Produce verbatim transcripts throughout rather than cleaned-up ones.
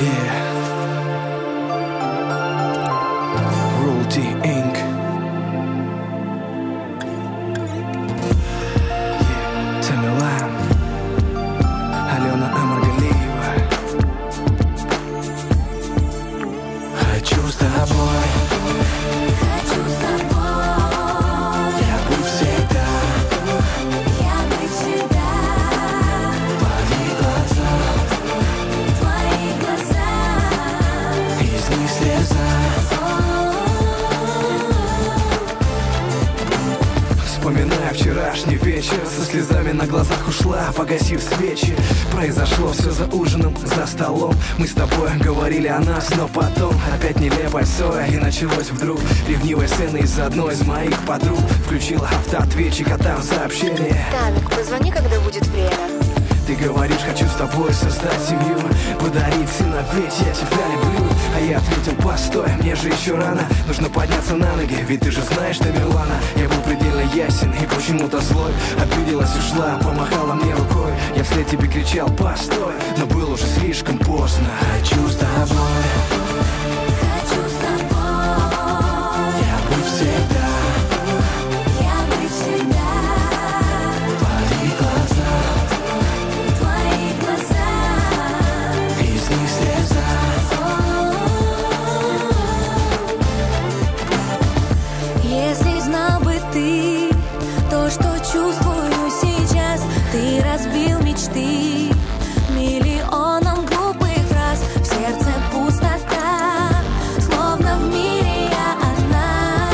Вспоминая вчерашний вечер, со слезами на глазах ушла, погасив свечи. Произошло все за ужином, за столом. Мы с тобой говорили о нас, но потом опять нелепая ссора, и началось вдруг ревнивая сцена из-за одной из моих подруг. Включила автоответчик, а там сообщение: Тамик, позвони, когда будет время. Ты говоришь, хочу с тобой создать семью, подарить сына, ведь я тебя люблю. А я ответил, постой, мне же еще рано, нужно подняться на ноги, ведь ты же знаешь, что Милана. Я был предельно ясен и почему-то злой. Обиделась, ушла, помахала мне рукой. Я вслед тебе кричал, постой, но было уже слишком поздно. Хочу с тобой, Хочу с тобой, я быть всегда, я быть всегда. твои глаза, Твои глаза, из них слеза. если знал бы ты то, что чувствую сейчас, ты разбил мечты миллионом глупых фраз. В сердце пустота, словно в мире я одна.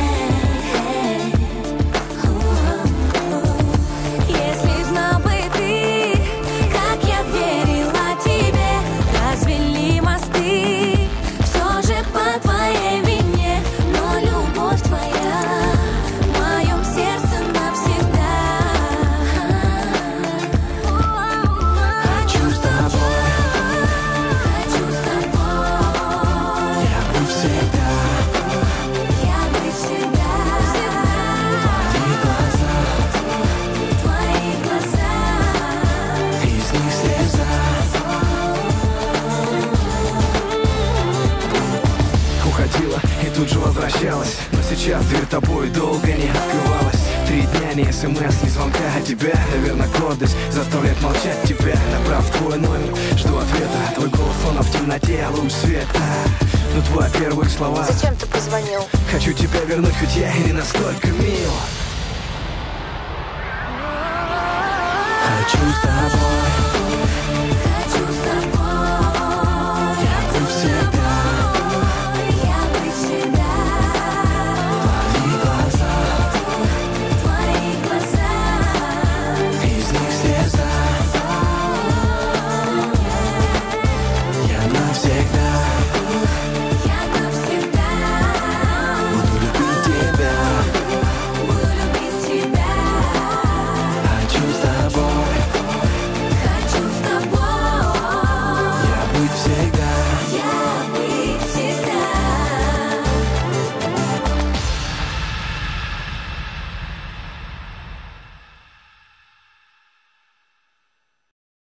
Если знал бы ты, как я верила тебе, развели мосты, все же по твоей вине. Но любовь твоя в моем сердце навсегда. Хочу с тобой, Хочу с тобой, я быть всегда, я быть всегда. твои глаза, Твои глаза, из них слеза. Уходила и тут же возвращалась, но сейчас дверь тобой долго не открывалась. Три дня ни смс, ни звонка от тебя. Наверное, гордость заставляет молчать тебя. Набрав твой номер, жду ответа. Твой голос словно в темноте, луч света. Но твои первые слова: зачем ты позвонил? хочу тебя вернуть, хоть я и не настолько мил. Хочу с тобой,